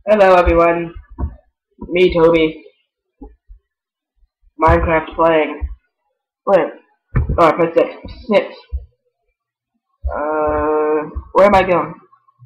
Hello everyone, me Toby, Minecraft playing. Wait, oh I pressed six. Six. Where am I going?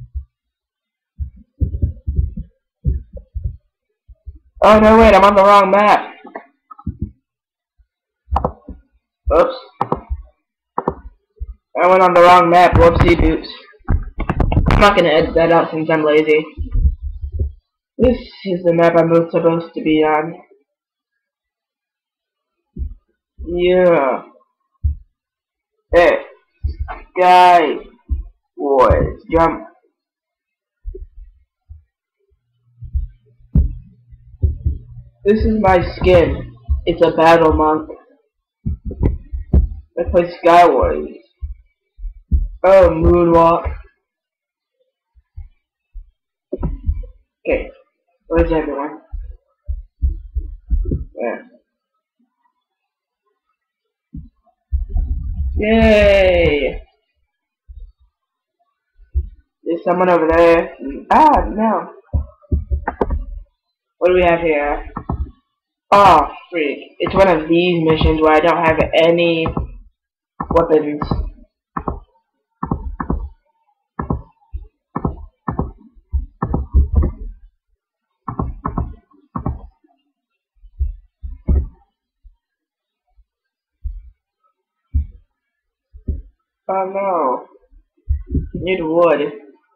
Oh no wait, I'm on the wrong map. Oops. I went on the wrong map, whoopsie doops. I'm not gonna edit that out since I'm lazy. This is the map I'm supposed to be on. Yeah. Hey, guys, boys, jump. This is my skin. It's a battle monk. I play Skywars. Oh, moonwalk. Okay, where's everyone? Yeah. Yay! There's someone over there. Ah, no. What do we have here? Oh, freak. It's one of these missions where I don't have any weapons. Oh no. Need wood.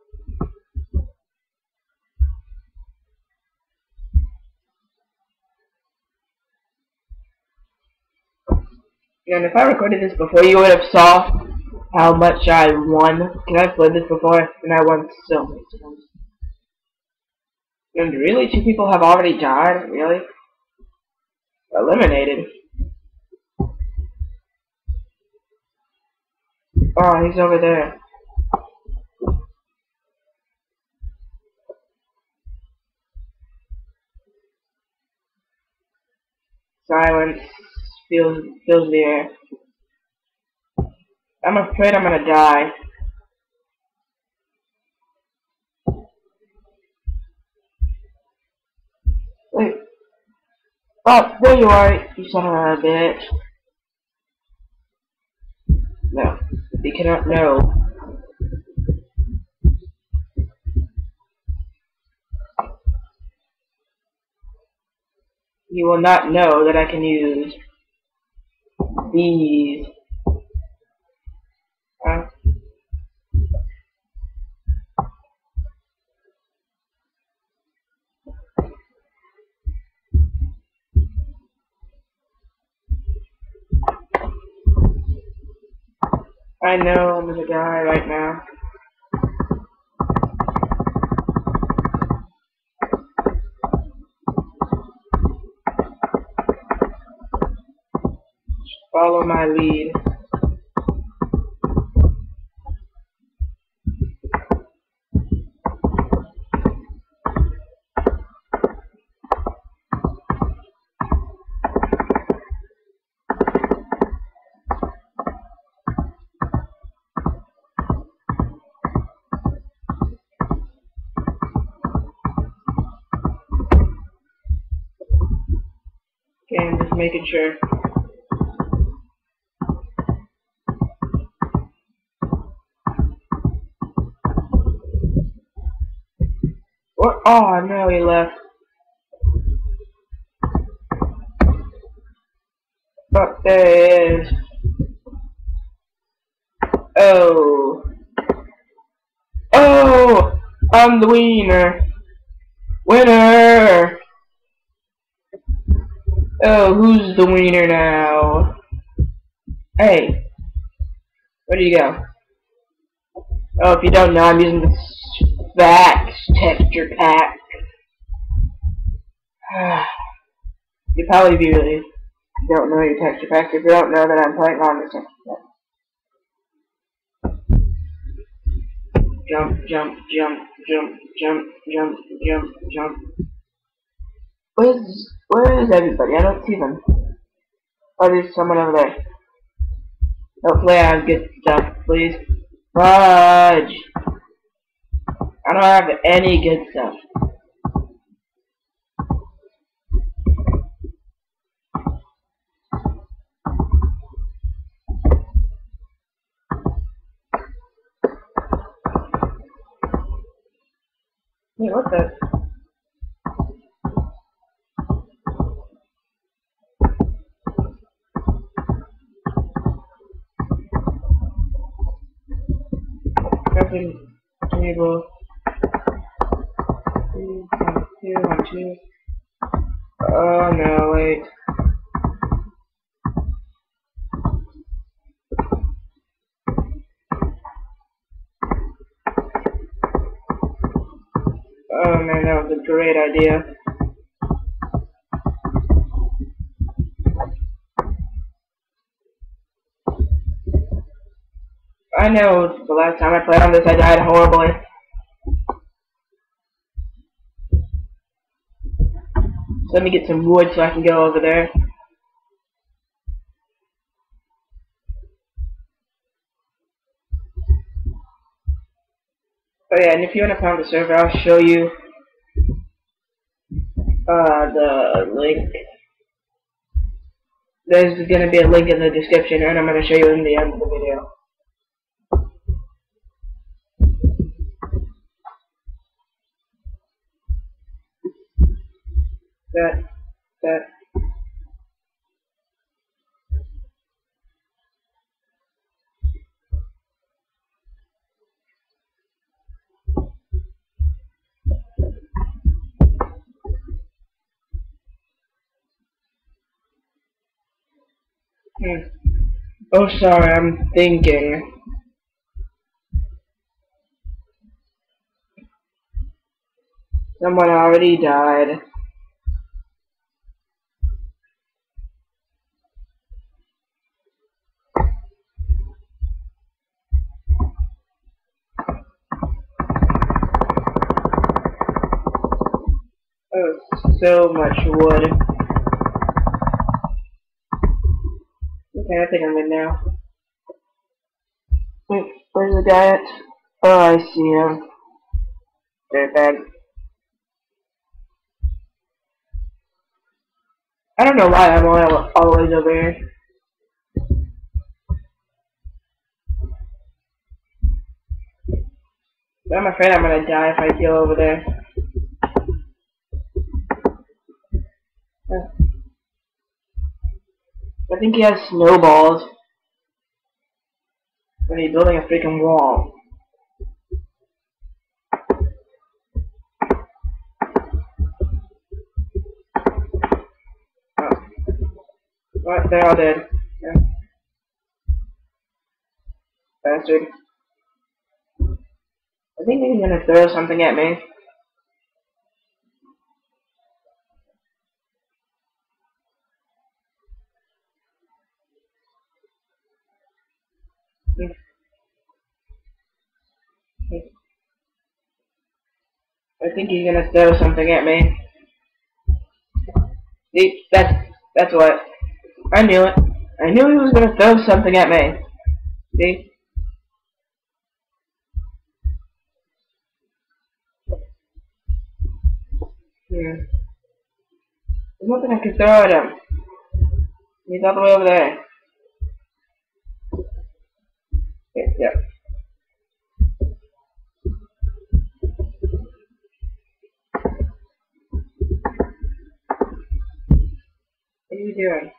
And if I recorded this before, you would have saw how much I won. Can I played this before? And I won so many times. And really? Two people have already died? Really? Eliminated. Oh, he's over there. Silence fills the air. I'm afraid I'm gonna die. Wait. Oh, there you are, you son of a bitch. No. You cannot know. You will not know that I can use these. I know I'm gonna die right now. Follow my lead. Okay, I'm just making sure. What? Oh no, he left. Oh, there he is. Oh. Oh! I'm the wiener. Winner! Oh, who's the wiener now? Hey, where do you go? Oh, if you don't know, I'm using the Vax texture pack. You probably really don't know your texture packs if you don't know that I'm playing on this texture pack. Jump, jump, jump, jump, jump, jump, jump, jump. Where is everybody? I don't see them. Oh, there's someone over there. Hopefully I have good stuff, please. Fudge! I don't have any good stuff. Wait, what the? Crafting table. 2, 1, 2. Oh no, wait. Oh man, that was a great idea. I know the last time I played on this I died horribly. So let me get some wood so I can go over there. Oh yeah, and if you want to find the server, I'll show you the link. There's going to be a link in the description, and I'm going to show you in the end of the video. That. Oh, sorry, I'm thinking. Someone already died. Oh, so much wood. Okay, I think I'm good now. Wait, where's the guy at? Oh, I see him. Dirtbag. I don't know why I'm all the way over here. But I'm afraid I'm gonna die if I go over there. I think he has snowballs. When he's building a freaking wall. Oh. What? They're all dead. Yeah. Bastard. I think he's gonna throw something at me. I think he's gonna throw something at me. See, that's what. I knew it. I knew he was gonna throw something at me. See? There's nothing I can throw at him. He's all the way over there. Yep. What are you doing?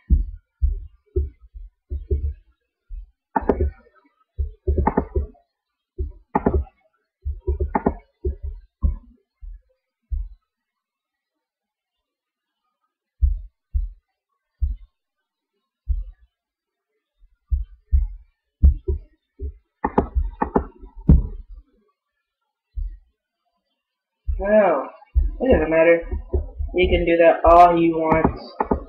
No. It doesn't matter. He can do that all he wants.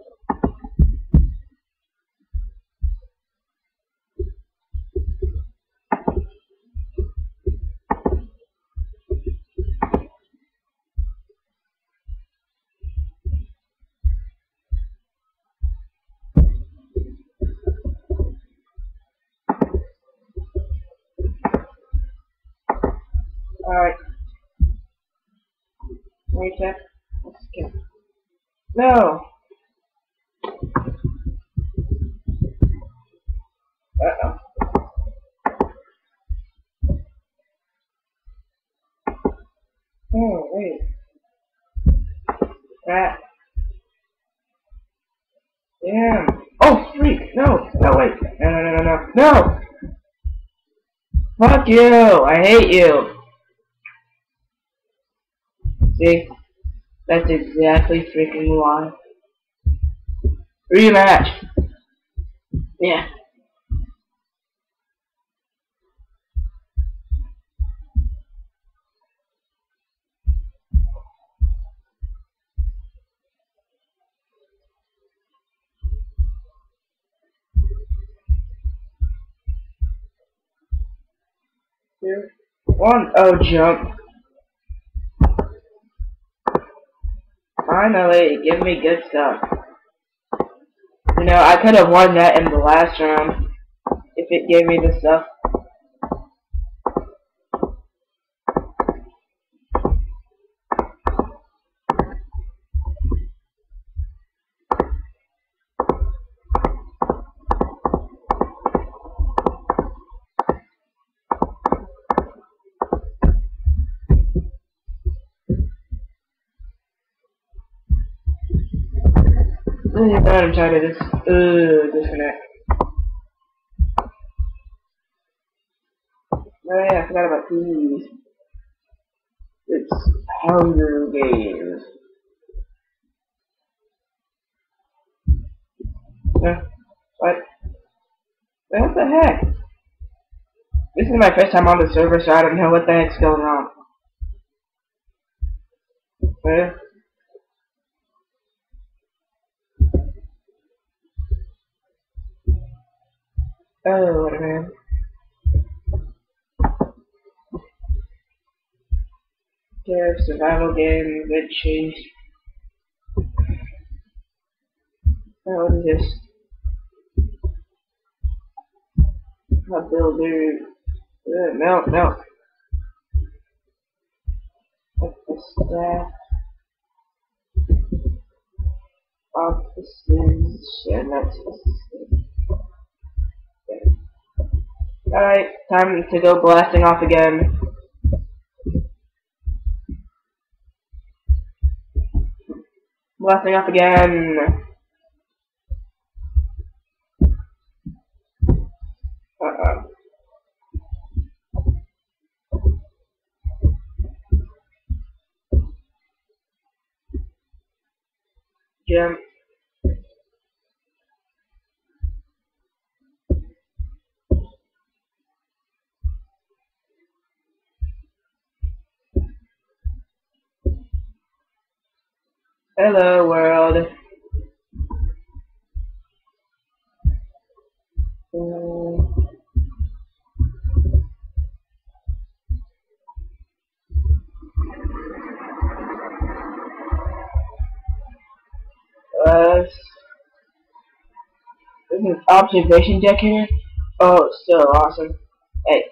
Alright. Wait a sec. Let's get. No! Uh-oh. Oh, wait. That. Damn. Oh, freak. No. No, wait. No, no, no, no, no. No! Fuck you. I hate you. See? That's exactly freaking why. Rematch. Yeah. Two, one. Oh, jump. Finally, give me good stuff. You know, I could have won that in the last round if it gave me the stuff. I'm tired of this. Disconnect. Oh yeah, I forgot about these. It's Hunger Games. What? What the heck? This is my first time on the server, so I don't know what the heck's going on. What? Oh, what a man. Yeah, survival game, good chase. Oh, what is this? A builder. No, no. What's the staff? Offices. Yeah, that's okay. Alright, time to go blasting off again. Blasting off again. Jump. Hello, world. There's an observation deck here. Oh, it's so awesome. Hey.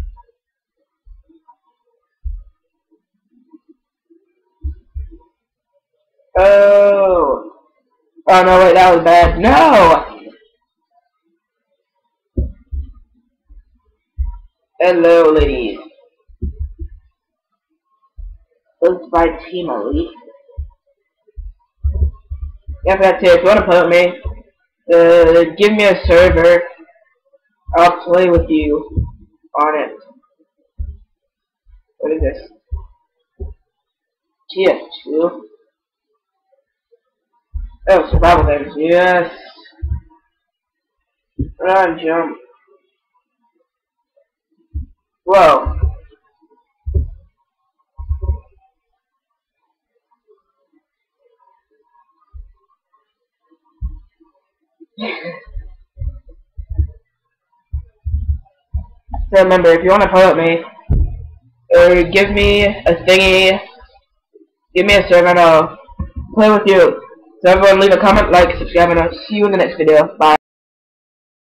Oh. Oh no, wait, that was bad. No! Hello, ladies. Built by Team Elite. Yeah, that's it. If you want to play with me, give me a server. I'll play with you on it. What is this? TF2? Oh, survival games. Yes. Run, jump. Whoa. So remember, if you want to play with me, give me a thingy, give me a server, and I'll play with you. So everyone leave a comment, like, subscribe, and I'll see you in the next video. Bye.